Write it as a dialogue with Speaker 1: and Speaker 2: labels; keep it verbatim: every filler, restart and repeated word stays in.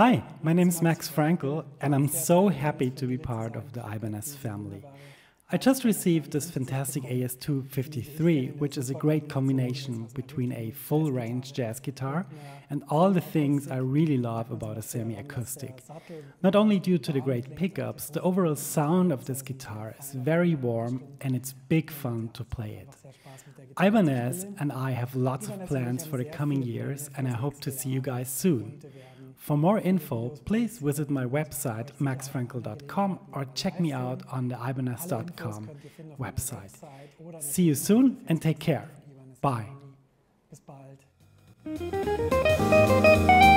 Speaker 1: Hi, my name is Max Frankl, and I'm so happy to be part of the Ibanez family. I just received this fantastic A S two fifty-three, which is a great combination between a full-range jazz guitar and all the things I really love about a semi-acoustic. Not only due to the great pickups, the overall sound of this guitar is very warm and it's big fun to play it. Ibanez and I have lots of plans for the coming years, and I hope to see you guys soon. For more info, please visit my website max frankl dot com or check me out on the ibanez dot com website. See you soon and take care. Bye.